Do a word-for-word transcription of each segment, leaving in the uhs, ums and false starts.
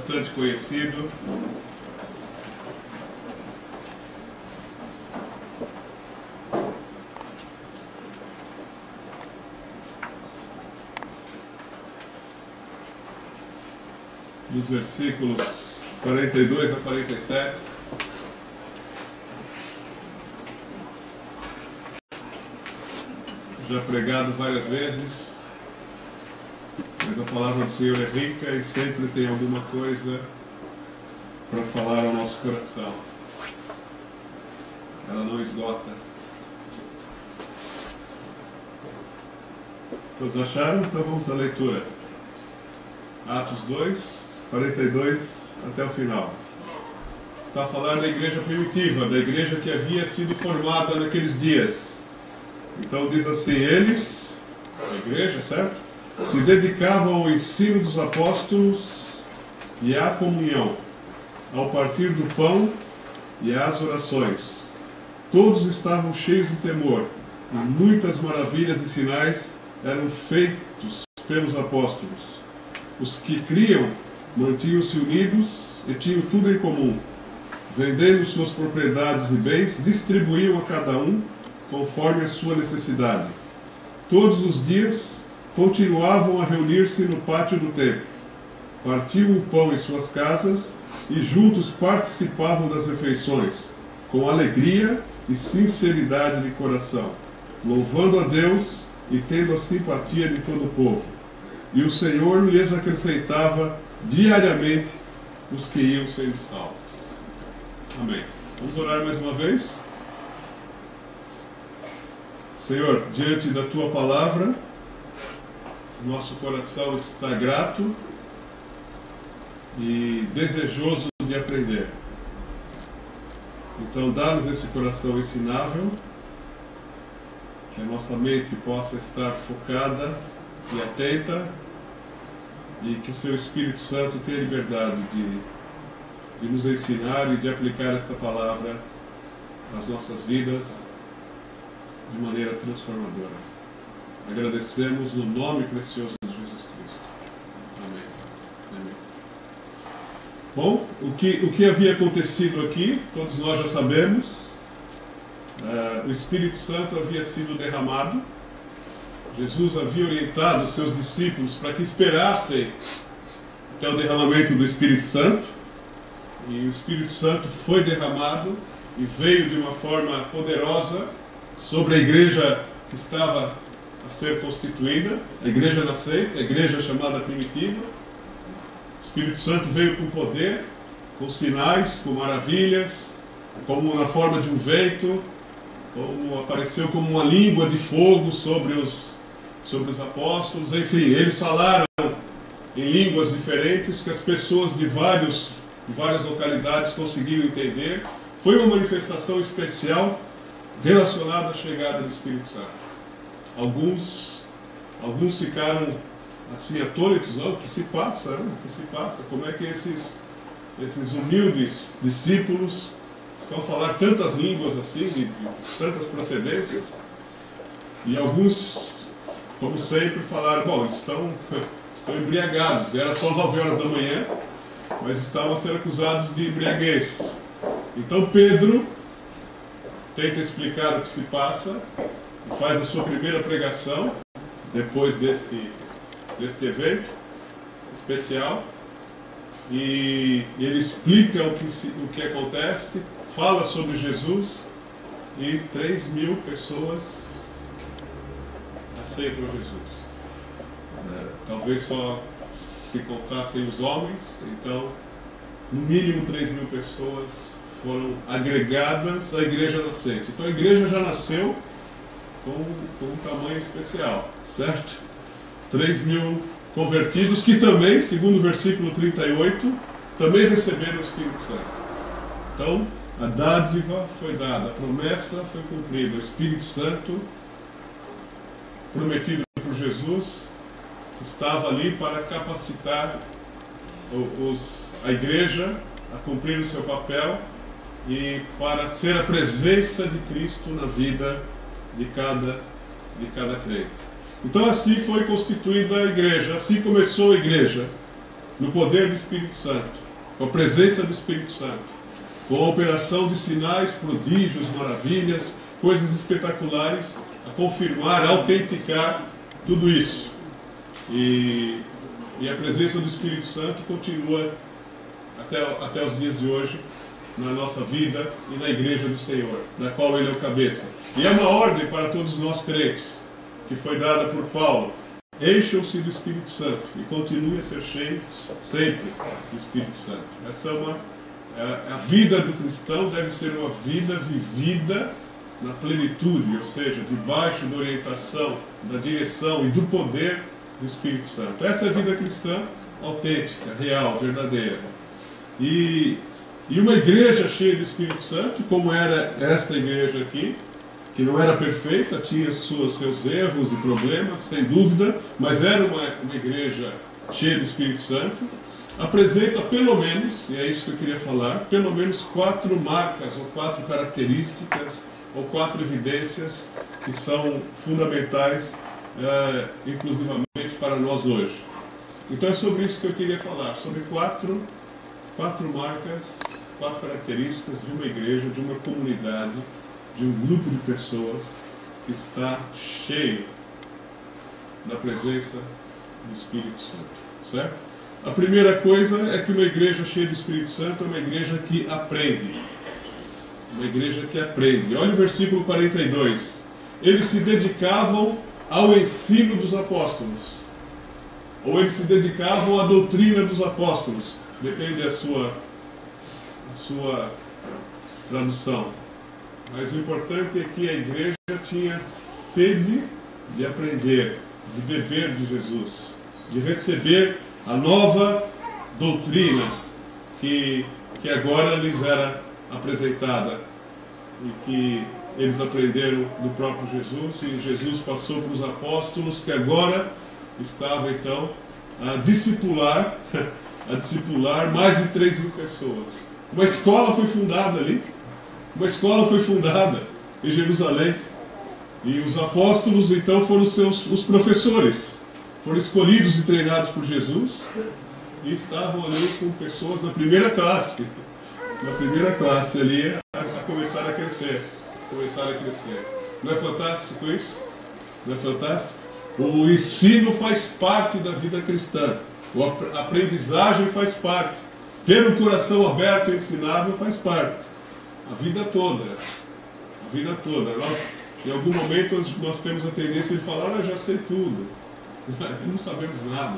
bastante conhecido. Dos versículos quarenta e dois a quarenta e sete. Já pregado várias vezes, mas a palavra do Senhor é rica e sempre tem alguma coisa para falar ao nosso coração. Ela não esgota. Todos acharam? Então vamos à leitura. Atos dois, quarenta e dois até o final. Está a falar da igreja primitiva, da igreja que havia sido formada naqueles dias. Então diz assim: eles, a igreja, certo? Se dedicavam ao ensino dos apóstolos e à comunhão, ao partir do pão e às orações. Todos estavam cheios de temor, e muitas maravilhas e sinais eram feitos pelos apóstolos. Os que criam mantinham-se unidos e tinham tudo em comum. Vendendo suas propriedades e bens, distribuíam a cada um conforme a sua necessidade. Todos os dias continuavam a reunir-se no pátio do templo. Partiam o pão em suas casas e juntos participavam das refeições, com alegria e sinceridade de coração, louvando a Deus e tendo a simpatia de todo o povo. E o Senhor lhes acrescentava diariamente os que iam sendo salvos. Amém. Vamos orar mais uma vez? Senhor, diante da Tua palavra, nosso coração está grato e desejoso de aprender. Então, dá-nos esse coração ensinável, que a nossa mente possa estar focada e atenta, e que o Seu Espírito Santo tenha liberdade de, de nos ensinar e de aplicar esta palavra nas nossas vidas de maneira transformadora. Agradecemos no nome precioso de Jesus Cristo. Amém. Amém. Bom, o que, o que havia acontecido aqui, todos nós já sabemos. Uh, o Espírito Santo havia sido derramado. Jesus havia orientado os seus discípulos para que esperassem até o derramamento do Espírito Santo. E o Espírito Santo foi derramado e veio de uma forma poderosa sobre a igreja que estava a ser constituída, a igreja nascente, a igreja chamada primitiva. O Espírito Santo veio com poder, com sinais, com maravilhas, como na forma de um vento, como apareceu como uma língua de fogo sobre os, sobre os apóstolos. Enfim, eles falaram em línguas diferentes que as pessoas de, vários, de várias localidades conseguiram entender. Foi uma manifestação especial relacionada à chegada do Espírito Santo. Alguns, alguns ficaram assim atônitos: oh, o que se passa? O que se passa? Como é que esses, esses humildes discípulos estão a falar tantas línguas assim, de, de tantas procedências? E alguns, como sempre, falaram: bom, estão, estão embriagados. Era só nove horas da manhã, mas estavam a ser acusados de embriaguez. Então Pedro tenta explicar o que se passa e faz a sua primeira pregação depois deste, deste evento especial, e ele explica o que, se, o que acontece, fala sobre Jesus, e três mil pessoas aceitam Jesus. É, talvez só se contassem os homens, então no mínimo três mil pessoas foram agregadas à igreja nascente. Então a igreja já nasceu com, com um tamanho especial, certo? três mil convertidos que também, segundo o versículo trinta e oito, também receberam o Espírito Santo. Então, a dádiva foi dada, a promessa foi cumprida. O Espírito Santo, prometido por Jesus, estava ali para capacitar os, a igreja a cumprir o seu papel e para ser a presença de Cristo na vida de cada, de cada crente. Então assim foi constituída a igreja, assim começou a igreja. no poder do Espírito Santo, com a presença do Espírito Santo, com a operação de sinais, prodígios, maravilhas, coisas espetaculares, a confirmar, a autenticar tudo isso. E, e a presença do Espírito Santo continua até, até os dias de hoje, na nossa vida e na igreja do Senhor, da qual Ele é o cabeça. E é uma ordem para todos nós crentes, que foi dada por Paulo: encham-se do Espírito Santo e continuem a ser cheios sempre do Espírito Santo. Essa é uma, é, a vida do cristão deve ser uma vida vivida na plenitude, ou seja, debaixo da orientação, da direção e do poder do Espírito Santo. Essa é a vida cristã autêntica, real, verdadeira. E E uma igreja cheia do Espírito Santo, como era esta igreja aqui, que não era perfeita, tinha suas, seus erros e problemas, sem dúvida, mas era uma, uma igreja cheia do Espírito Santo, apresenta pelo menos, e é isso que eu queria falar, pelo menos quatro marcas, ou quatro características, ou quatro evidências que são fundamentais, é, inclusivamente para nós hoje. Então é sobre isso que eu queria falar, sobre quatro, quatro marcas, quatro características de uma igreja, de uma comunidade, de um grupo de pessoas que está cheio da presença do Espírito Santo, certo? A primeira coisa é que uma igreja cheia do Espírito Santo é uma igreja que aprende. Uma igreja que aprende. Olha o versículo quarenta e dois. Eles se dedicavam ao ensino dos apóstolos. Ou eles se dedicavam à doutrina dos apóstolos. Depende da sua a sua tradução. Mas o importante é que a igreja tinha sede de aprender, de beber de Jesus, de receber a nova doutrina que, que agora lhes era apresentada e que eles aprenderam do próprio Jesus, e Jesus passou para os apóstolos, que agora estavam então a discipular, a discipular mais de três mil pessoas. Uma escola foi fundada ali, uma escola foi fundada em Jerusalém, e os apóstolos então foram seus, os professores, foram escolhidos e treinados por Jesus, e estavam ali com pessoas na primeira classe, na primeira classe ali, a, a começar a crescer, começar a crescer. Não é fantástico isso? Não é fantástico? O ensino faz parte da vida cristã, a aprendizagem faz parte. Ter um coração aberto e ensinável faz parte. A vida toda. A vida toda. Nós, em algum momento, nós temos a tendência de falar: ah, já sei tudo. Não sabemos nada.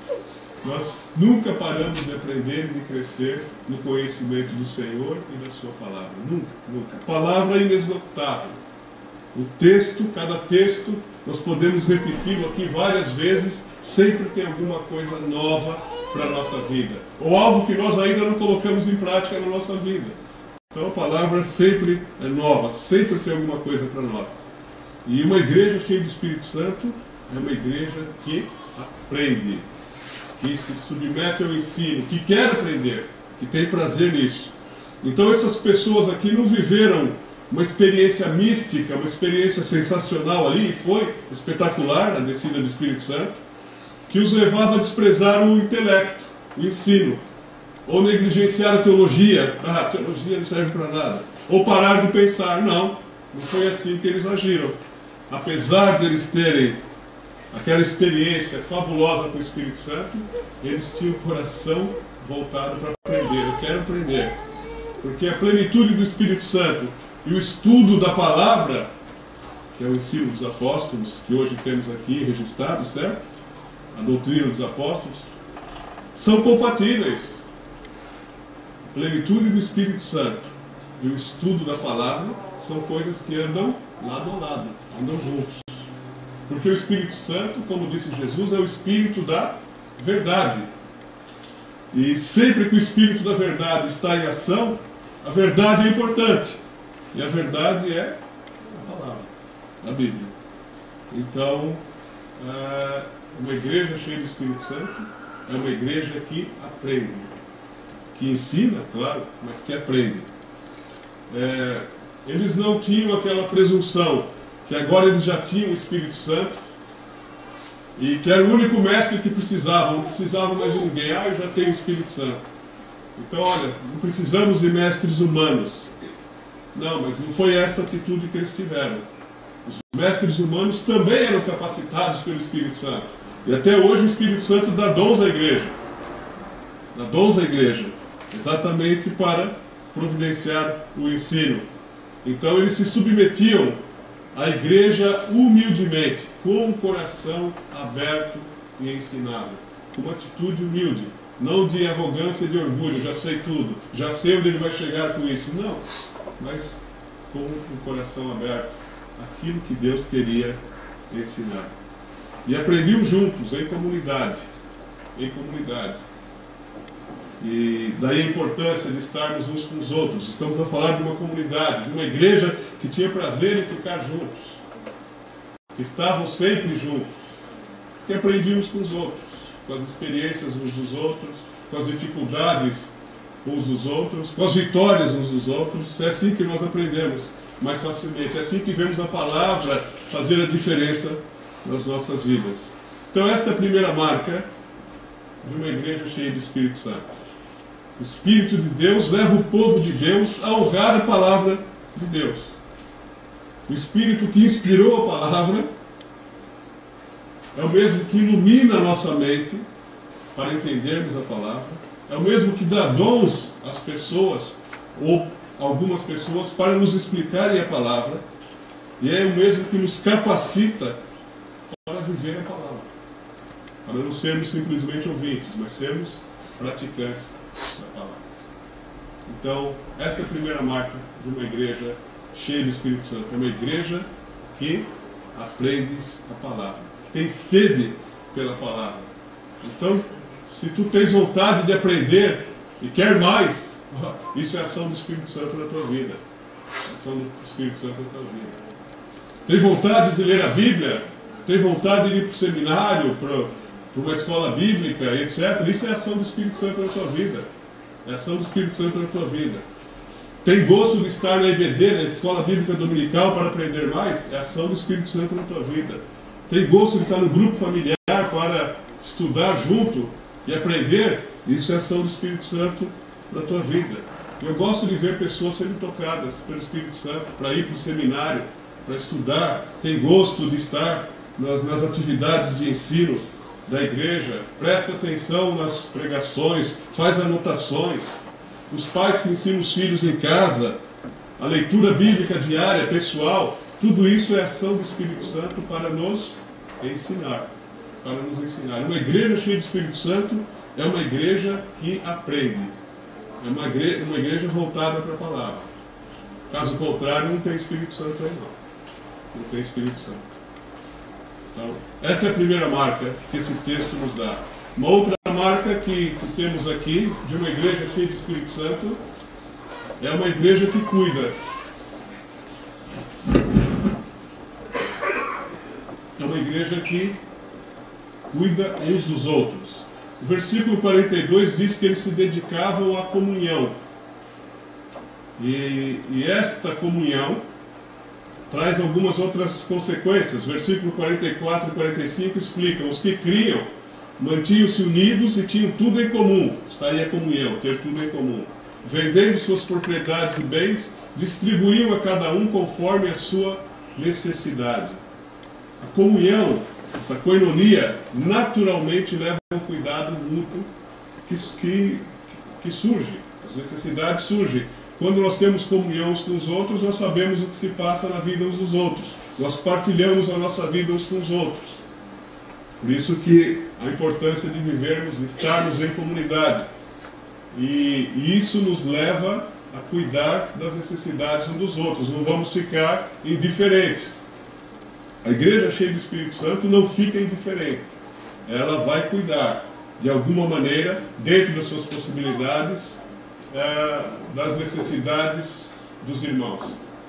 Nós nunca paramos de aprender e de crescer no conhecimento do Senhor e da sua palavra. Nunca, nunca. A palavra é inesgotável. O texto, cada texto, nós podemos repeti-lo aqui várias vezes, sempre tem alguma coisa nova para a nossa vida, ou algo que nós ainda não colocamos em prática na nossa vida. Então a palavra sempre é nova, sempre tem alguma coisa para nós. E uma igreja cheia do Espírito Santo é uma igreja que aprende, que se submete ao ensino, que quer aprender, que tem prazer nisso. Então essas pessoas aqui não viveram uma experiência mística, uma experiência sensacional ali, e foi espetacular a descida do Espírito Santo, que os levava a desprezar o intelecto, o ensino, ou negligenciar a teologia. Ah, a teologia não serve para nada. Ou parar de pensar. Não, não foi assim que eles agiram. Apesar de eles terem aquela experiência fabulosa com o Espírito Santo, eles tinham o coração voltado para aprender. Eu quero aprender. Porque a plenitude do Espírito Santo e o estudo da palavra, que é o ensino dos apóstolos, que hoje temos aqui registrado, certo? A doutrina dos apóstolos, são compatíveis. A plenitude do Espírito Santo e o estudo da palavra são coisas que andam lado a lado, andam juntos. Porque o Espírito Santo, como disse Jesus, é o Espírito da verdade. E sempre que o Espírito da verdade está em ação, a verdade é importante. E a verdade é a palavra, a Bíblia. Então, uma igreja cheia do Espírito Santo é uma igreja que aprende. Que ensina, claro, mas que aprende. É, eles não tinham aquela presunção que agora eles já tinham o Espírito Santo E que era o único mestre que precisava, não precisava mais de ninguém. Ah, eu já tenho o Espírito Santo. Então, olha, não precisamos de mestres humanos. Não, mas não foi essa atitude que eles tiveram. Os mestres humanos também eram capacitados pelo Espírito Santo. E até hoje o Espírito Santo dá dons à igreja. Dá dons à igreja. Exatamente para providenciar o ensino. Então eles se submetiam à igreja humildemente, com o coração aberto e ensinável. Com uma atitude humilde. Não de arrogância e de orgulho, já sei tudo, já sei onde ele vai chegar com isso. Não, mas com o coração aberto, aquilo que Deus queria ensinar. E aprendiam juntos, em comunidade. Em comunidade. E daí a importância de estarmos uns com os outros. Estamos a falar de uma comunidade, de uma igreja que tinha prazer em ficar juntos. Que estavam sempre juntos. Que aprendiam uns com os outros. Com as experiências uns dos outros, com as dificuldades uns dos outros, com as vitórias uns dos outros. É assim que nós aprendemos mais facilmente. É assim que vemos a palavra fazer a diferença nas nossas vidas. Então esta é a primeira marca de uma igreja cheia do Espírito Santo. O Espírito de Deus leva o povo de Deus a honrar a palavra de Deus. O Espírito que inspirou a palavra é o mesmo que ilumina a nossa mente para entendermos a palavra. É o mesmo que dá dons às pessoas, ou algumas pessoas, para nos explicarem a palavra. E é o mesmo que nos capacita para viver a palavra. Para não sermos simplesmente ouvintes, mas sermos praticantes da palavra. Então, essa é a primeira marca de uma igreja cheia do Espírito Santo. É uma igreja que aprende a palavra. Tem sede pela palavra. Então, se tu tens vontade de aprender e quer mais, isso é ação do Espírito Santo na tua vida. Ação do Espírito Santo na tua vida. Tem vontade de ler a Bíblia? Tem vontade de ir para o seminário, para, para uma escola bíblica, etcétera. Isso é ação do Espírito Santo na tua vida. É ação do Espírito Santo na tua vida. Tem gosto de estar na I B D, na Escola Bíblica Dominical, para aprender mais? É ação do Espírito Santo na tua vida. Tem gosto de estar no grupo familiar para estudar junto e aprender? Isso é ação do Espírito Santo na tua vida. Eu gosto de ver pessoas sendo tocadas pelo Espírito Santo para ir para o seminário, para estudar. Tem gosto de estar nas, nas atividades de ensino da igreja. Presta atenção nas pregações, faz anotações. Os pais que ensinam os filhos em casa, a leitura bíblica diária, pessoal. Tudo isso é ação do Espírito Santo para nos ensinar. Para nos ensinar. Uma igreja cheia do Espírito Santo é uma igreja que aprende. É uma igreja, uma igreja voltada para a palavra. Caso contrário, não tem Espírito Santo aí não. Não tem Espírito Santo. Então, essa é a primeira marca que esse texto nos dá. Uma outra marca que, que temos aqui, de uma igreja cheia de Espírito Santo, é uma igreja que cuida. É uma igreja que cuida uns dos outros. O versículo quarenta e dois diz que eles se dedicavam à comunhão. E, e esta comunhão traz algumas outras consequências. Versículo quarenta e quatro e quarenta e cinco explicam: os que criam mantinham-se unidos e tinham tudo em comum. Está aí a comunhão, ter tudo em comum. Vendendo suas propriedades e bens, distribuíam a cada um conforme a sua necessidade. A comunhão, essa koinonia, naturalmente leva a um cuidado mútuo que, que, que surge. As necessidades surgem. Quando nós temos comunhão uns com os outros, nós sabemos o que se passa na vida uns dos outros. Nós partilhamos a nossa vida uns com os outros. Por isso que a importância de vivermos, de estarmos em comunidade. E, e isso nos leva a cuidar das necessidades uns dos outros. Não vamos ficar indiferentes. A igreja cheia do Espírito Santo não fica indiferente. Ela vai cuidar, de alguma maneira, dentro das suas possibilidades, é, das necessidades dos irmãos.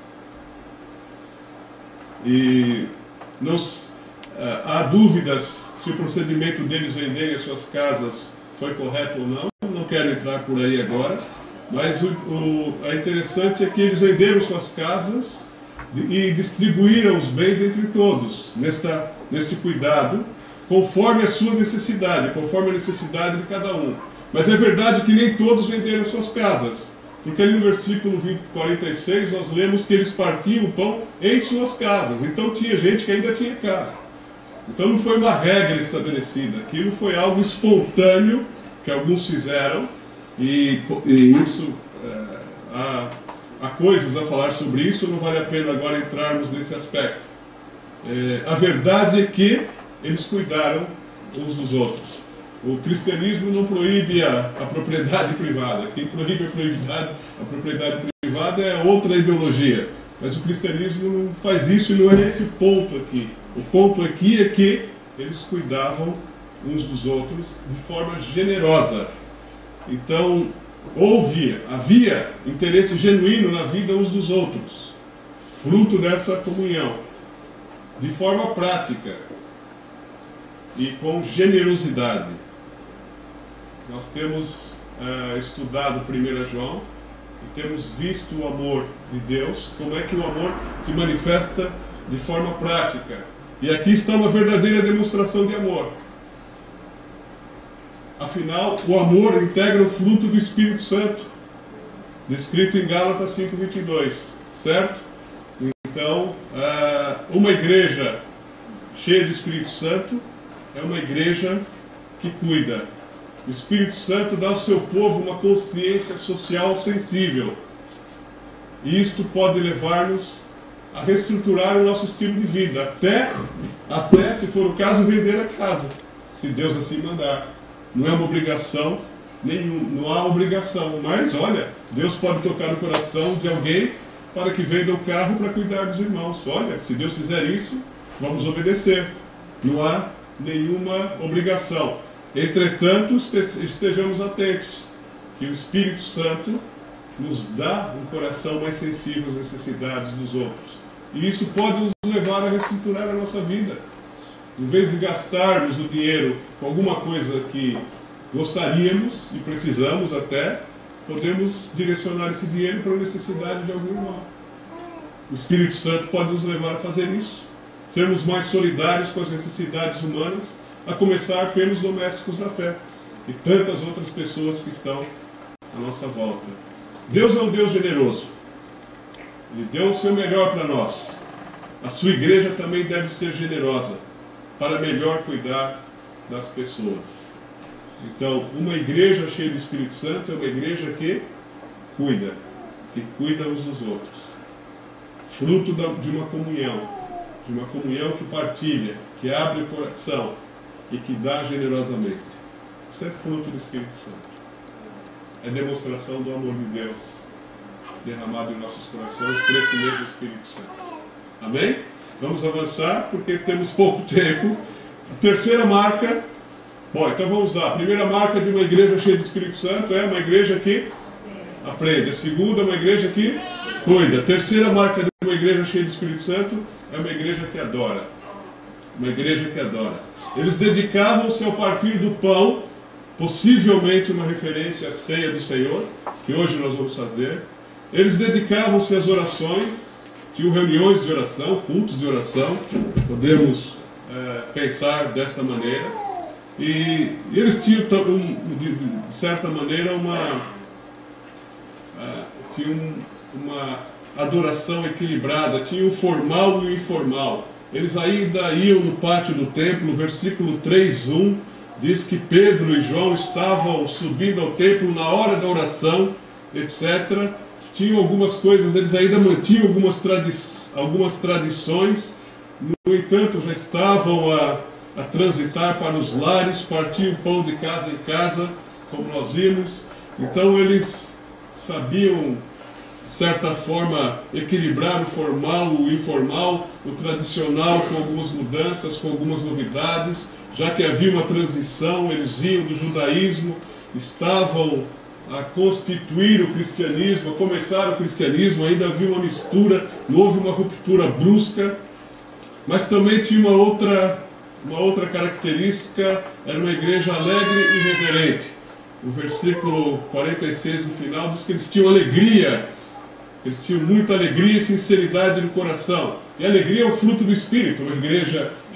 E não, é, há dúvidas se o procedimento deles venderem as suas casas foi correto ou não. Não quero entrar por aí agora. Mas o, o é interessante é que eles venderam suas casas e distribuíram os bens entre todos, nesta, neste cuidado conforme a sua necessidade, conforme a necessidade de cada um. Mas é verdade que nem todos venderam suas casas, porque ali no versículo quarenta e seis nós lemos que eles partiam o pão em suas casas. Então tinha gente que ainda tinha casa. Então não foi uma regra estabelecida, aquilo foi algo espontâneo que alguns fizeram, e, e isso, é, há, há coisas a falar sobre isso, não vale a pena agora entrarmos nesse aspecto. É, a verdade é que eles cuidaram uns dos outros. O cristianismo não proíbe a, a propriedade privada. Quem proíbe a propriedade, a propriedade privada é outra ideologia. Mas o cristianismo não faz isso e não é esse ponto aqui. O ponto aqui é que eles cuidavam uns dos outros de forma generosa. Então, houve, havia interesse genuíno na vida uns dos outros, fruto dessa comunhão, de forma prática e com generosidade. Nós temos uh, estudado primeiro João e temos visto o amor de Deus, como é que o amor se manifesta de forma prática. E aqui está uma verdadeira demonstração de amor. Afinal, o amor integra o fruto do Espírito Santo, descrito em Gálatas cinco, vinte e dois, certo? Então, uh, uma igreja cheia de Espírito Santo é uma igreja que cuida. O Espírito Santo dá ao seu povo uma consciência social sensível. E isto pode levar-nos a reestruturar o nosso estilo de vida, até, até, se for o caso, vender a casa, se Deus assim mandar. Não é uma obrigação, nenhum, não há obrigação, mas olha, Deus pode tocar no coração de alguém para que venda o carro para cuidar dos irmãos. Olha, se Deus fizer isso, vamos obedecer. Não há nenhuma obrigação. Entretanto, estejamos atentos, que o Espírito Santo nos dá um coração mais sensível às necessidades dos outros. E isso pode nos levar a reestruturar a nossa vida. Em vez de gastarmos o dinheiro com alguma coisa que gostaríamos e precisamos até, podemos direcionar esse dinheiro para a necessidade de algum irmão. O Espírito Santo pode nos levar a fazer isso. Sermos mais solidários com as necessidades humanas, a começar pelos domésticos da fé e tantas outras pessoas que estão à nossa volta. Deus é um Deus generoso. Ele deu o seu melhor para nós. A sua igreja também deve ser generosa para melhor cuidar das pessoas. Então, uma igreja cheia do Espírito Santo é uma igreja que cuida, que cuida uns dos outros. Fruto de uma comunhão, de uma comunhão que partilha, que abre o coração e que dá generosamente. Isso é fruto do Espírito Santo. É demonstração do amor de Deus derramado em nossos corações por esse mesmo Espírito Santo. Amém? Vamos avançar, porque temos pouco tempo. A terceira marca... Bom, então vamos lá. A primeira marca de uma igreja cheia do Espírito Santo é uma igreja que aprende. A segunda é uma igreja que cuida. A terceira marca de uma igreja cheia do Espírito Santo é uma igreja que adora. Uma igreja que adora. Eles dedicavam-se ao partir do pão, possivelmente uma referência à ceia do Senhor, que hoje nós vamos fazer. Eles dedicavam-se às orações, tinham reuniões de oração, cultos de oração, podemos é, pensar desta maneira. E, e eles tinham, um, de, de certa maneira, uma, uh, tinham uma adoração equilibrada, tinham o formal e o informal. Eles ainda iam no pátio do templo, versículo três, um, diz que Pedro e João estavam subindo ao templo na hora da oração, etcétera. Tinham algumas coisas, eles ainda mantinham algumas, tradi algumas tradições, no entanto já estavam a, a transitar para os lares, partiam o pão de casa em casa, como nós vimos. Então eles sabiam, de certa forma, equilibrar o formal, o informal, o tradicional com algumas mudanças, com algumas novidades, já que havia uma transição, eles vinham do judaísmo, estavam a constituir o cristianismo, a começar o cristianismo, ainda havia uma mistura, não houve uma ruptura brusca, mas também tinha uma outra, uma outra característica, era uma igreja alegre e reverente. O versículo quarenta e seis no final diz que eles tinham alegria, eles tinham muita alegria e sinceridade no coração. E a alegria é o fruto do Espírito, uma igreja cheia do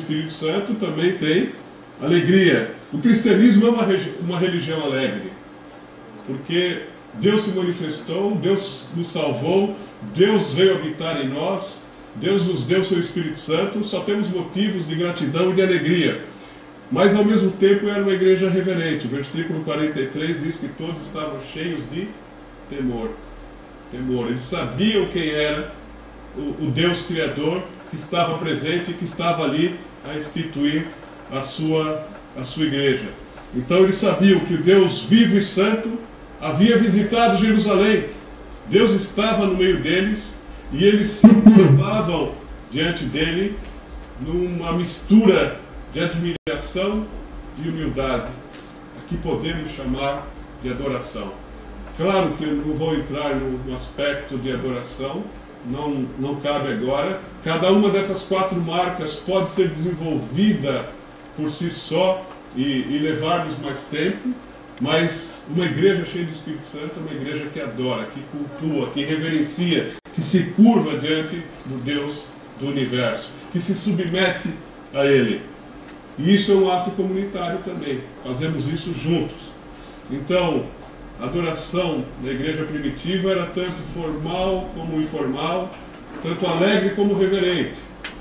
Espírito Santo também tem alegria. O cristianismo é uma, uma religião alegre, porque Deus se manifestou, Deus nos salvou, Deus veio habitar em nós, Deus nos deu seu Espírito Santo, só temos motivos de gratidão e de alegria. Mas ao mesmo tempo era uma igreja reverente. O versículo quarenta e três diz que todos estavam cheios de temor. Temor. Eles sabiam quem era o, o Deus Criador que estava presente e que estava ali a instituir a sua, a sua igreja. Então eles sabiam que o Deus vivo e santo havia visitado Jerusalém. Deus estava no meio deles e eles se curvavam diante dele numa mistura de admiração e humildade, a que podemos chamar de adoração. Claro que eu não vou entrar no, no aspecto de adoração, não, não cabe agora. Cada uma dessas quatro marcas pode ser desenvolvida por si só e, e levar-nos mais tempo, mas uma igreja cheia de Espírito Santo é uma igreja que adora, que cultua, que reverencia, que se curva diante do Deus do universo, que se submete a Ele. E isso é um ato comunitário também, fazemos isso juntos. Então, a adoração na igreja primitiva era tanto formal como informal, tanto alegre como reverente.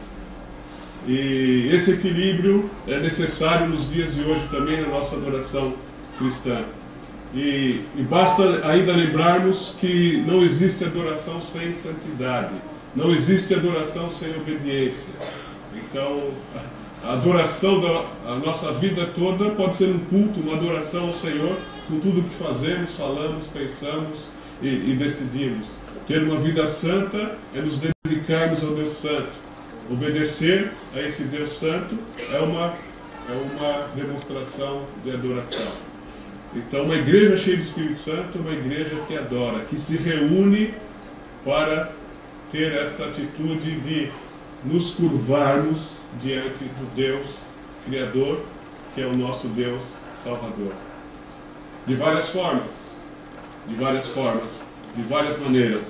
E esse equilíbrio é necessário nos dias de hoje também na nossa adoração cristã. E, e basta ainda lembrarmos que não existe adoração sem santidade, não existe adoração sem obediência. Então, a adoração da a nossa vida toda pode ser um culto, uma adoração ao Senhor, com tudo que fazemos, falamos, pensamos e, e decidimos. Ter uma vida santa é nos dedicarmos ao Deus Santo. Obedecer a esse Deus Santo é uma, é uma demonstração de adoração. Então, uma igreja cheia do Espírito Santo é uma igreja que adora, que se reúne para ter esta atitude de nos curvarmos diante do Deus Criador, que é o nosso Deus Salvador. De várias formas, de várias formas, de várias maneiras.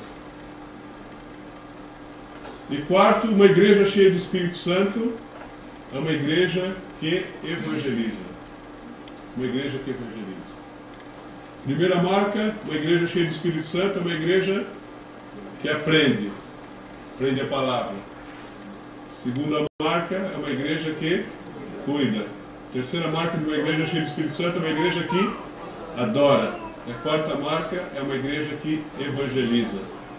E quarto, uma igreja cheia do Espírito Santo é uma igreja que evangeliza. Uma igreja que evangeliza. Primeira marca, uma igreja cheia do Espírito Santo é uma igreja que aprende, aprende a palavra. Segunda marca é uma igreja que cuida. Terceira marca de uma igreja cheia do Espírito Santo é uma igreja que adora. E a quarta marca é uma igreja que evangeliza.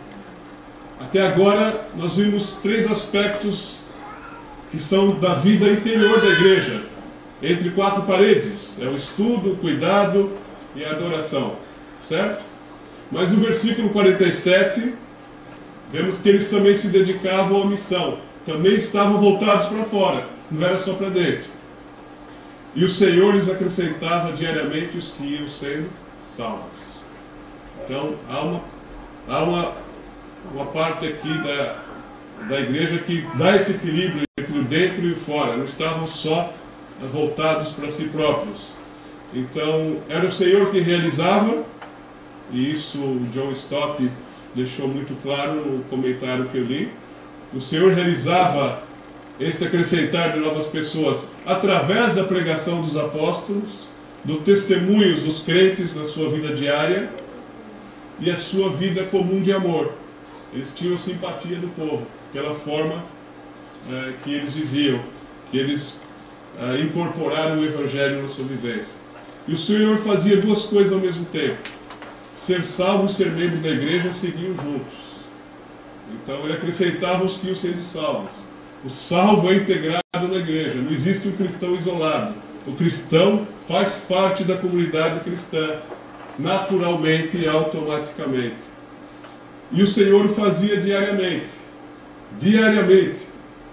Até agora nós vimos três aspectos que são da vida interior da igreja, entre quatro paredes. É o estudo, o cuidado e a adoração. Certo? Mas no versículo quarenta e sete, vemos que eles também se dedicavam à missão. Também estavam voltados para fora, não era só para dentro. E o Senhor lhes acrescentava diariamente os que iam sendo salvos. Então, há uma, há uma, uma parte aqui da, da igreja que dá esse equilíbrio entre o dentro e o fora. Não estavam só voltados para si próprios. Então, era o Senhor que realizava, e isso o John Stott deixou muito claro no comentário que eu li. O Senhor realizava este acrescentar de novas pessoas através da pregação dos apóstolos, dos testemunhos dos crentes na sua vida diária e a sua vida comum de amor. Eles tinham simpatia do povo pela forma eh, que eles viviam, que eles eh, incorporaram o Evangelho na sua vivência. E o Senhor fazia duas coisas ao mesmo tempo. Ser salvo e ser membro da igreja seguiam juntos. Então ele acrescentava os que iam sendo salvos. O salvo é integrado na igreja. Não existe um cristão isolado. O cristão faz parte da comunidade cristã, naturalmente e automaticamente. E o Senhor o fazia diariamente. Diariamente.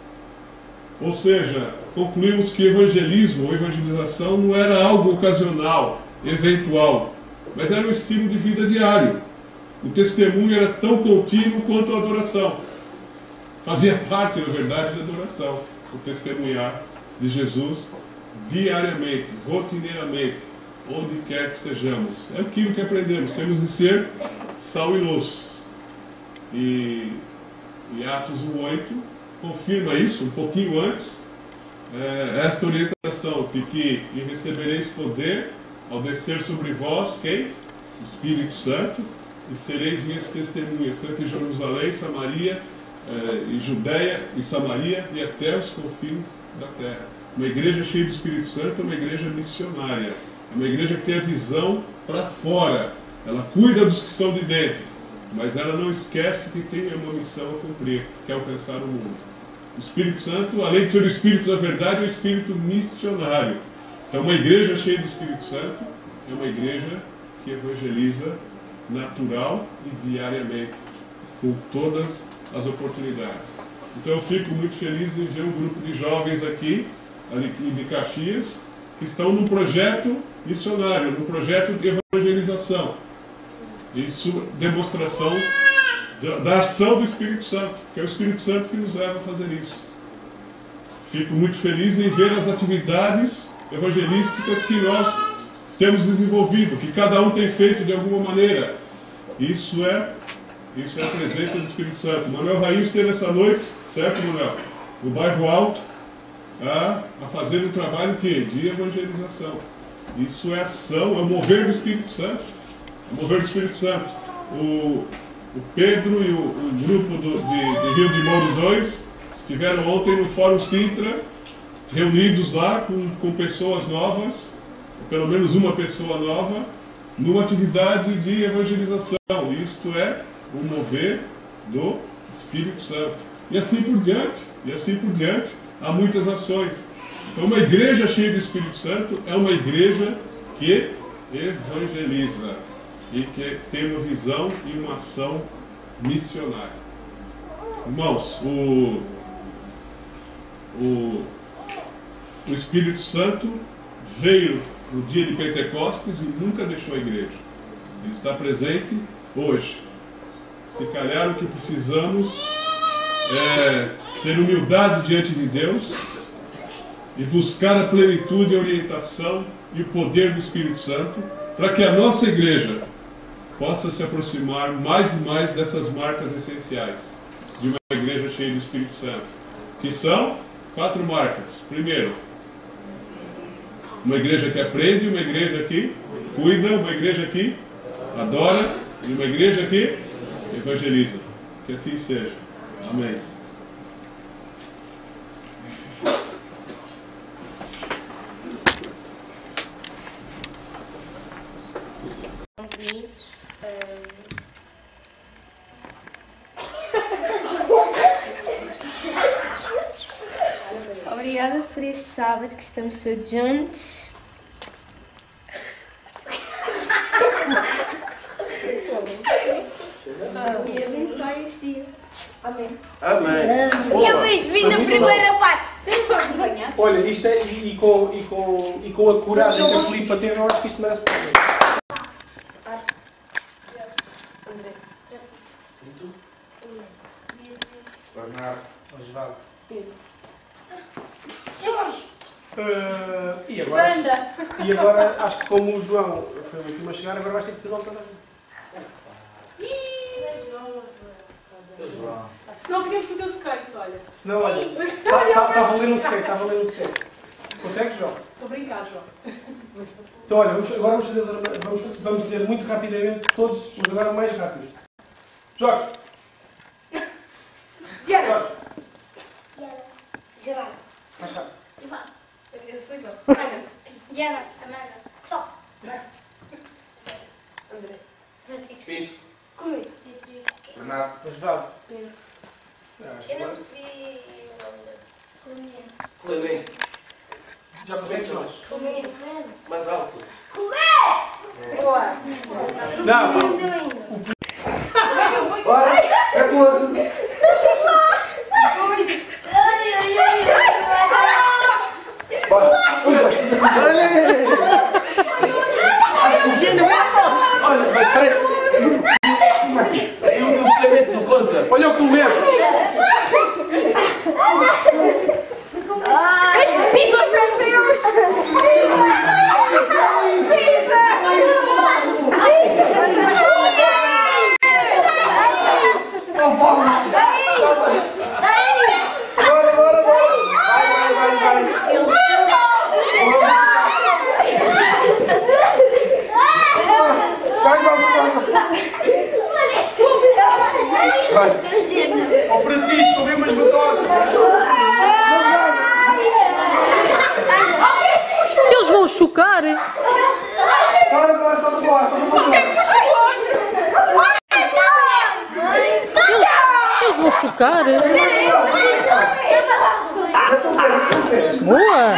Ou seja, concluímos que evangelismo ou evangelização não era algo ocasional, eventual, mas era um estilo de vida diário. O testemunho era tão contínuo quanto a adoração. Fazia parte, na verdade, da adoração. O testemunhar de Jesus diariamente, rotineiramente, onde quer que sejamos. É aquilo que aprendemos. Temos de ser sal e luz. E, e Atos um oito confirma isso, um pouquinho antes. é, esta orientação, de que e recebereis poder ao descer sobre vós, quem? O Espírito Santo, e sereis minhas testemunhas, tanto em Jerusalém, Samaria, eh, e Judéia e Samaria, e até os confins da terra. Uma igreja cheia do Espírito Santo é uma igreja missionária, é uma igreja que tem a visão para fora, ela cuida dos que são de dentro, mas ela não esquece que tem uma missão a cumprir, que é alcançar o mundo. O Espírito Santo, além de ser o Espírito da verdade, é o Espírito missionário. Então, uma igreja cheia do Espírito Santo é uma igreja que evangeliza natural e diariamente, com todas as oportunidades. Então eu fico muito feliz em ver um grupo de jovens aqui, ali de Caxias, que estão num projeto missionário, num projeto de evangelização. Isso é demonstração da, da ação do Espírito Santo, que é o Espírito Santo que nos leva a fazer isso. Fico muito feliz em ver as atividades evangelísticas que nós temos desenvolvido, que cada um tem feito de alguma maneira. Isso é, isso é a presença do Espírito Santo. Manuel Rainho esteve essa noite, certo, Manuel? No bairro Alto, a, a fazer um trabalho que? De evangelização. Isso é ação, é o mover do Espírito Santo. É o mover do Espírito Santo. O, o Pedro e o, o grupo do, de, de Rio de Mouro dois estiveram ontem no Fórum Sintra, reunidos lá com, com pessoas novas, pelo menos uma pessoa nova, numa atividade de evangelização. Isto é o mover do Espírito Santo. E assim por diante, e assim por diante, há muitas ações. Então, uma igreja cheia do Espírito Santo é uma igreja que evangeliza e que tem uma visão e uma ação missionária. Irmãos, o, o, o Espírito Santo veio no dia de Pentecostes e nunca deixou a igreja. Ele está presente hoje. Se calhar o que precisamos é ter humildade diante de Deus e buscar a plenitude, a orientação e o poder do Espírito Santo para que a nossa igreja possa se aproximar mais e mais dessas marcas essenciais de uma igreja cheia do Espírito Santo, que são quatro marcas. Primeiro, uma igreja que aprende, uma igreja que cuida, uma igreja que adora e uma igreja que evangeliza. Que assim seja. Amém. Obrigada por este sábado que estamos todos juntos. E abençoe este dia. Amém. Amém. Eu vim da primeira parte. Tem que acompanhar. Olha, isto é, e, e, com, e, com, e com a coragem que a Filipa teve, eu acho que isto merece parabéns. André. E tu? Bernardo. Osvaldo. Pedro. Jorge. Uh, e, agora, Wanda. e agora, acho que como o João foi o último a chegar, agora vais ter que dizer logo toda a gente. Se não ficamos com o teu secreto, olha. Se não, olha, está tá, tá valendo um secreto, está valendo um secreto. Consegues, João? Estou a brincar, João. Então, olha, vamos, agora vamos, fazer, vamos, vamos dizer muito rapidamente, todos, mas agora mais rápido. Jorge. Diana. Jorge. Gerardo. Mais rápido. Ivan. Foi igual. Ana. Diana. Amanda. Só. André. Francisco. Pinto. Comigo. Bernardo. Osvaldo. Pedro. Acho que Eu não agora- percebi o nome dele. Clemente. Já consegues, Jorge? Comigo. Mais alto. Boa. Não. O nome dele ainda. Bora. É tudo. Ai, ai, ai. Bora. Olha, vai sair. E o Clemente do conta. Olha o Clemente. Pisa os pés deles. Bora, bora, bora. Vai, vai, vai, vai. Ó Francisco, vem umas batotas. Eles vão chocar. Bora, bora, só bora, só bora. Eles vão chocar. Boa.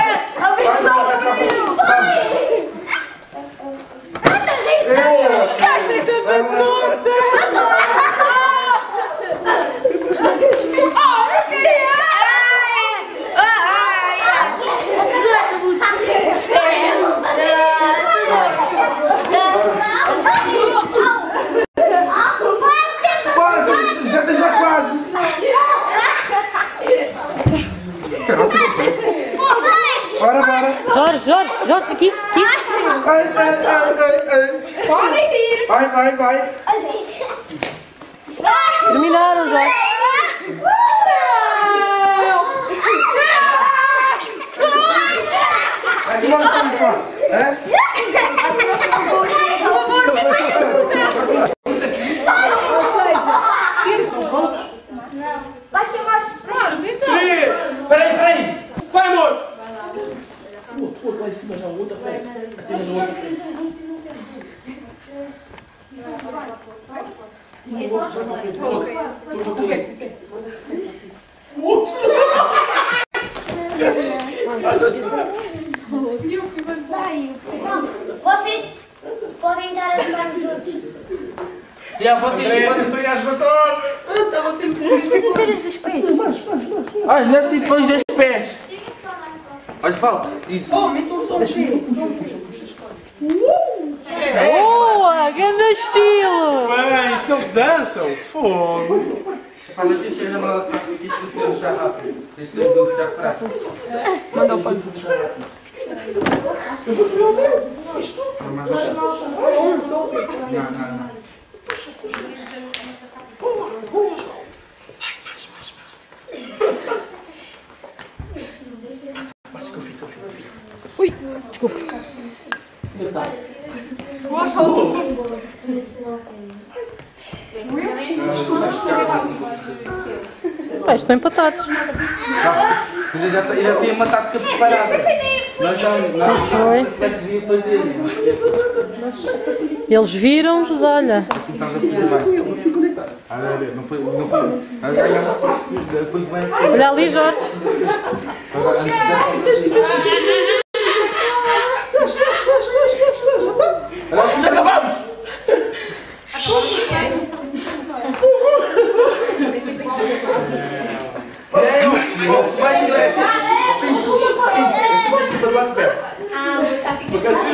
Bora, bora. Jorge, Jorge, Jorge, aqui, aqui. Ai, ai, ai, ai, ai. Podem vir. Vai, vai, vai. Terminaram, Jorge. Vai, bora, vamos lá. É? Vai ser mais fresco. Três. Peraí, peraí. Vai, amor. O outro, o outro lá em cima já, o outro à frente. Até mais o outro à frente. O outro. Vocês podem dar a ajudar os outros. Já, pode André, ir, pode ir. atenção aí às batotas. Estava sempre Meter os pés. Ai, não é preciso pôr os dois pés. Olha, falta. Isso. Oh, mete um som cheio. Boa, grande estilo. Bem, isto eles dançam. Fogo. Pá, mas tens que ir na mala de prática que isto não tem já rápido. Tens que ir do já para trás. Manda o pano. Não, não, não. Ui, desculpa. Pá, estão empatados. Ele já, já tinha uma tática preparada. Nós já não Foi. conseguia fazer. Eles viram, olha. Não foi. Não foi. Olha ali, Jorge. Já acabamos! É eu! Vai inglês! Porque assim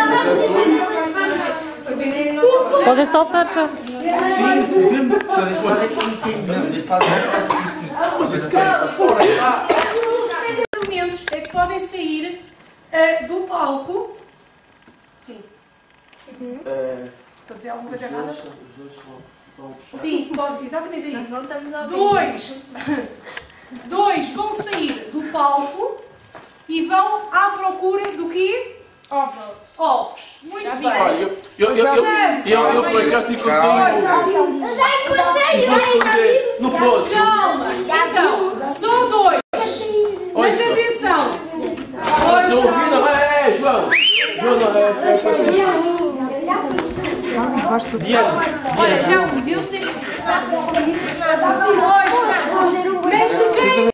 Podem saltar, já. sim, só deixa você não, deixa vocês querem fora. Momentos é que podem sair eh, do palco. Sim. Estou a dizer alguma coisa errada? Sim, pode, exatamente isso. Não estamos a ouvir. Dois, dois vão sair do palco e vão à procura do quê? Ovos. Ovos. Muito Já vi. bem. Olha, eu, eu, eu, eu, eu, eu por acaso encontrei um. Eu já encontrei. Vou esconder no poço. Calma. Então, só dois. Mas Olha, atenção. não ouvi, não é, João. João, não é, é Francisco. Olha, já ouviu? Vocês Mexe quem?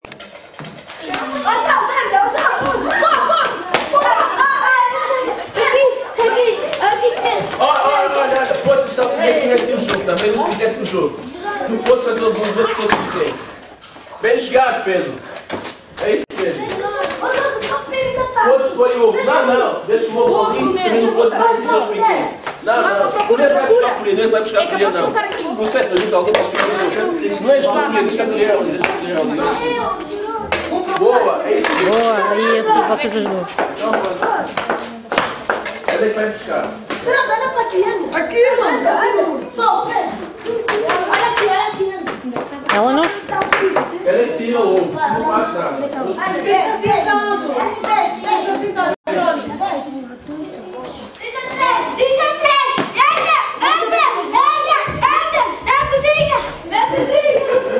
Olha, olha, olha, podes estar aqui nesse jogo também, não esquece o jogo. Não podes fazer o gol das pessoas que tem. Bem jogado, Pedro. É isso mesmo. Podes pôr o ovo. Não, não, deixa o ovo ali, também não podes fazer assim dois pequenos. Não, não, o Pedro vai buscar por ele, ele vai buscar por ele, não. Não sei, mas alguém vai ficar no jogo. Não é estúpido, deixa por ele, deixa por ele. Boa, é isso mesmo. Boa, aí assim vocês as duas. Ele é que vai buscar. Não, dá para aqui. Aqui, mano. Só, olha aqui, olha aqui. Ela não. Ela é que tira o ovo, não faz nada. Deixa sentado. Deixa sentado. Diga três! Anda! Anda! Anda! Na cozinha! Na cozinha!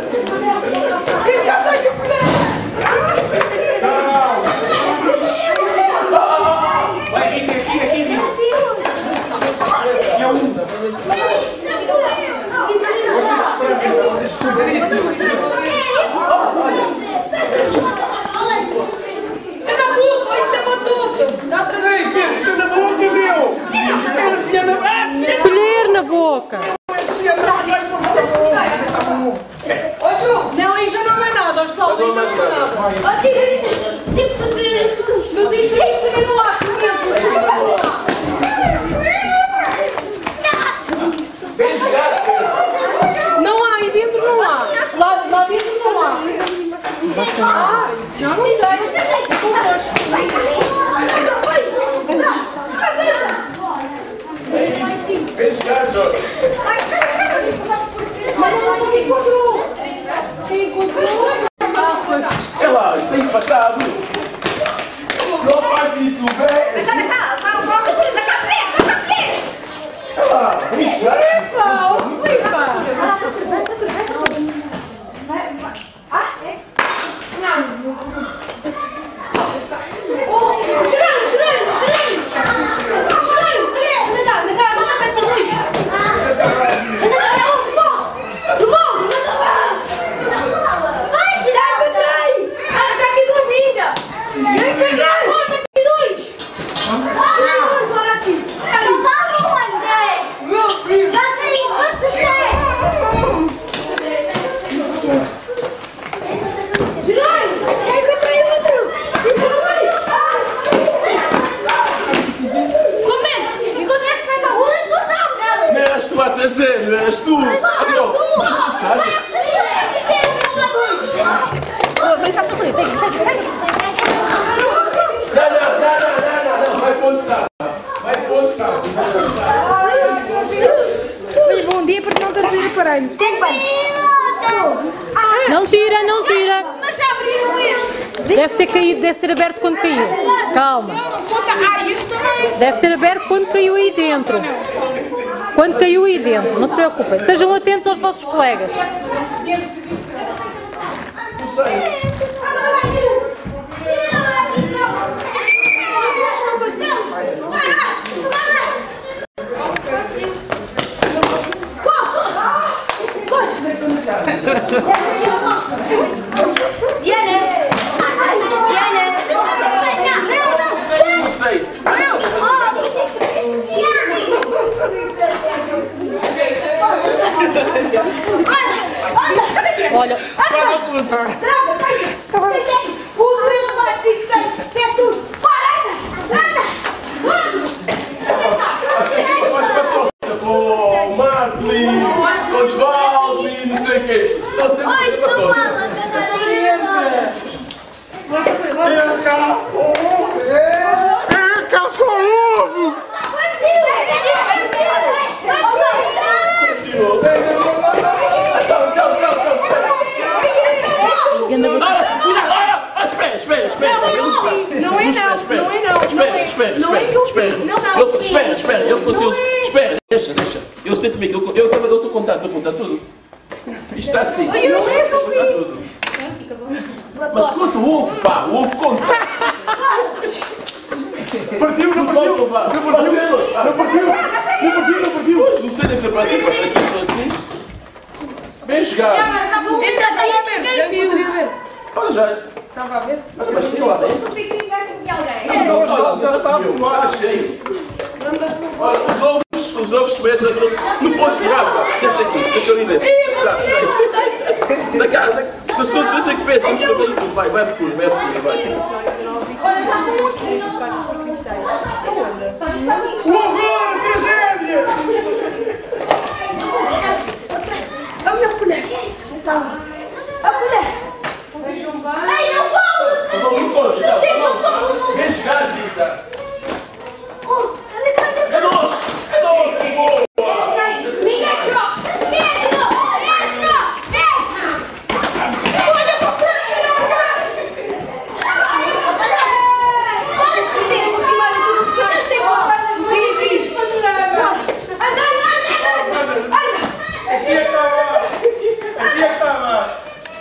nada, os saltos não mais são nada. nada. Tipo de... Mas isto tem que saber no ar, Vem jogar, Pedro. não há, aí dentro não há. Lá, lá dentro não há. Ah, isso já não Vem jogar, Jorge. Mas não encontrou. Quem encontrou? É lá, isso é empatado. Não faz isso, bem. Sai da cá, vai, vai, vai, da cá, vem, vai, vai, É lá, vem jogar. Não eras tu a trazer, não eras tu. Vem cá para pega, pega, pega. Não, não, não, não, não, não, vai para onde está. Vai para onde está. Olha, bom dia porque não está a dizer aparelho. Tem Não tira, não tira. Mas já abriram este. Deve ter caído, deve ser aberto quando caiu. Calma. Ah, este também. Deve ser aberto quando caiu aí dentro. Quando caiu aí dentro, não se preocupem. Sejam atentos aos vossos colegas. Não sei. Não sei. Olha, Com o Marley, com os Valve e não sei o quê. Estão sempre a fazer para todos. Eu caço ovo! Eu caço ovo! Calma, calma, calma, calma. Ah, espera, espera, espera, espera. Não é não, Espera, não é não. espera, espera, Não é espera, que eu espera. não, não. Eu- Espera, espera, eu contei os... Espera, deixa, deixa. Eu sei como é que eu... Eu estou a contar, estou a contar tudo. Isto está assim. Ai, eu Isto não está a contar tudo. Mas conta o ovo, pá, o ovo conta. Partiu, não Não partiu. conta, pá. Não partiu, não partiu. Não partiu, não partiu. Pois, não sei, deve ter partido, porque aqui sou assim. Bem jogado. Esse já estava a ver, já poderia ver. Olha, já... Estava a ver. Olha, mas tem lá dentro. Olha, já está está cheio. Olha, os ovos, os ovos mesmo, aqueles... Não podes tirar, pá. Deixa aqui, deixa ali dentro. Tá, tá. Da cara, da... Das pessoas vão ter que ver, vamos esconder isto tudo. Vai, vai por tudo, vai por tudo, vai. O horror, tragédia. A minha colher. A colher. Ai, não vou! Vamos no corpo, tá? Vem jogar, Rita. É nosso, é nosso, boa. Aqui é que estava. Aqui é que estava.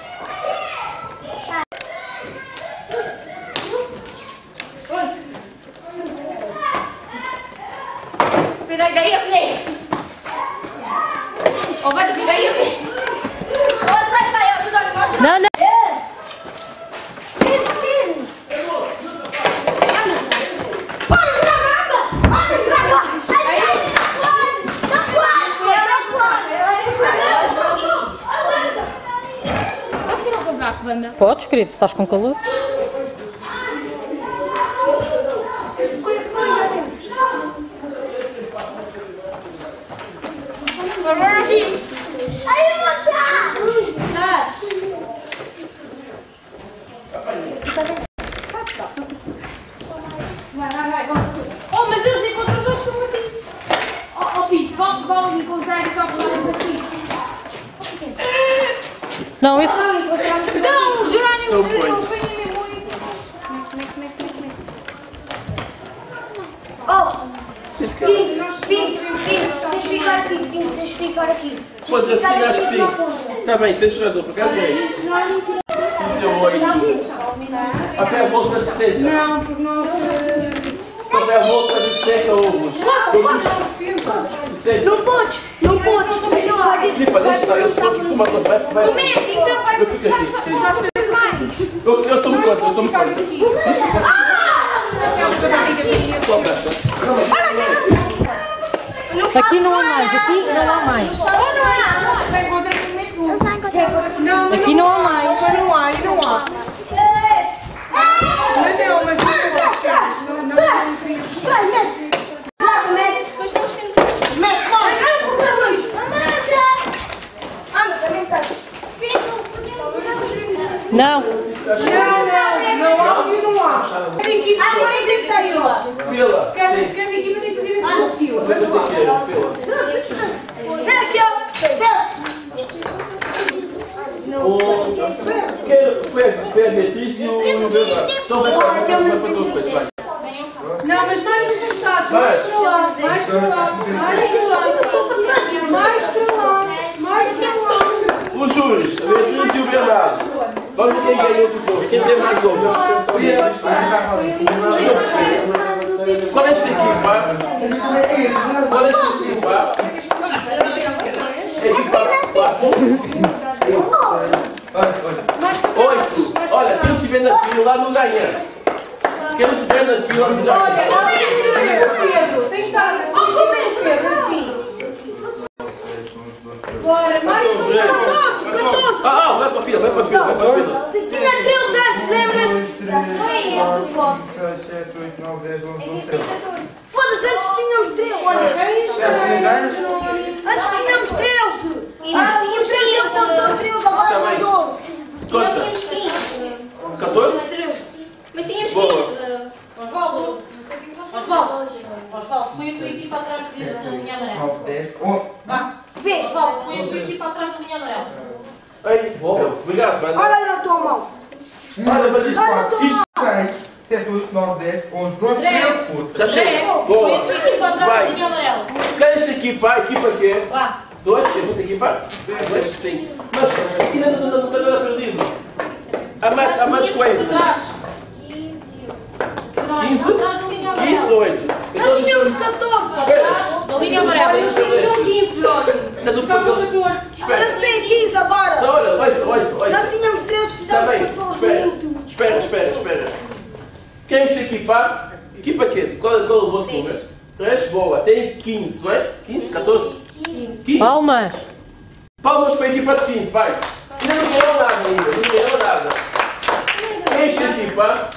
Peguei a colher. Ó, vai, peguei a colher. Ó, sai, sai, ó, Júlio, nós não, não. casaco, Wanda? Podes, querido, estás com calor? Agora sim. Aí eu vou cá. Vai, vai, vai. Oh, mas eles encontram os outros aqui. Oh, oh Pito, vamos, vamos encontrar e só falamos aqui. Não, isso... Não, Jerónimo, Não eu foi. não venho a memória. Oh! Pinto, Pinto, Pinto, tens de ficar aqui, Pinto, tens de ficar aqui. Pois assim, acho que sim. Está bem, tens razão, por acaso é. trinta e oito. Até a volta de setenta. Não, porque nós... Só até a volta de setenta ovos. Não podes, não podes. Não vai Filipa, deixa estar, eu estou aqui com uma conta. Vai, vai. Comente, então vai. Eu fico aqui. Eu eu estou-me contra, eu estou-me contra. Só presta. Aqui não há mais, aqui não há mais. Não, Aqui não há mais. mas não há, e não há. Mas não, mas não, não, não, não. Não. Não, não, não há e não há. Cada equipa tem que fazer fila. Fila. Cada Sim. cada equipa tem que fazer a sua fila. Vamos ter que ir, fila. Desce, desce. Um. Quer foi a Beatriz e o Bernardo. Só vai para vai para todo coisa, vai. Não, mas mais afastados, mais para lá, mais para lá, mais para lá, mais para lá, mais para lá. Os júris, a Beatriz e o Bernardo. Vamos ver quem ganhou dos ovos. Quem tem mais ovos? Qual é esta equipa? Qual é esta equipa? Equipa quatro. Oito. Olha, quem não estiver na fila não ganha. Quem não estiver na fila não ganha. Pedro, tens de estar assim, Pedro, assim. Bora, mais para lá. catorze, catorze. Ah, ah, vai para a fila, vai para a fila, vai para a fila. Tinha treze anos, lembras-te? Não é este o vosso. Foda-se, antes tínhamos treze. Antes tínhamos treze. Ah, tínhamos treze, ele contou treze, agora Tá bem. catorze. Quantas? Tínhamos quinze. catorze? Mas tínhamos Boa. quinze. Osvaldo, Osvaldo, Osvaldo, põe a tua equipa atrás deste da linha amarela. Vá, Vês? Osvaldo, põe a tua equipa atrás da linha amarela. Ei, boa. Obrigado, Wanda. Olha aí na tua mão. Olha, mas isto, isto sete, oito, nove, dez, onze, doze, treze, puto. já chega. Põe Boa. a tua equipa atrás da Vai. linha amarela. Quem é esta equipa? A equipa que é? Vá. Dois? É você equipa? Sim. Dois? Sim. Mas ainda não estou nada perdido. Há mais, há mais coisas. Atrás. quinze? Atrás da linha amarela. quinze, oito. Nós tínhamos catorze. Esperas. Da linha amarela. Eles tinham quinze, Jerónimo. Ainda não Estavam fazes. catorze. Eles têm quinze agora. Não, olha, ouça, ouça, ouça. Nós tínhamos treze, Está fizemos bem, catorze. espera, Muito. espera, espera, espera. Quem é esta equipa? Equipa quê? Qual, qual é o vosso número? três, boa. Tem quinze, não é? quinze, catorze? quinze. Palmas. Palmas para a equipa de quinze, vai. Ainda não ganhou nada ainda, não ganhou nada. Quem é esta equipa?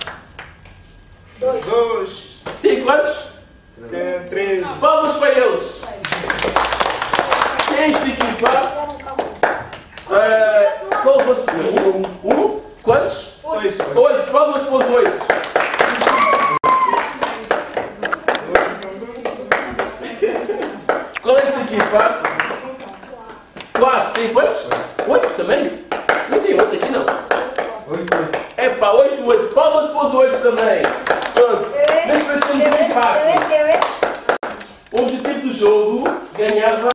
Dois. Tem quantos? Três. Palmas para eles. Quem é esta equipa? Uh, qual é o vosso número? Um? Um? Quantos? Oito. Oito. Palmas para os oito. Qual é esta equipa? Quatro. Tem quantos? Oito também? Não tem oito aqui não. Oito. É pá, oito, oito. Palmas para os oito também. Pronto. Neste momento temos um empate. O objetivo do jogo ganhava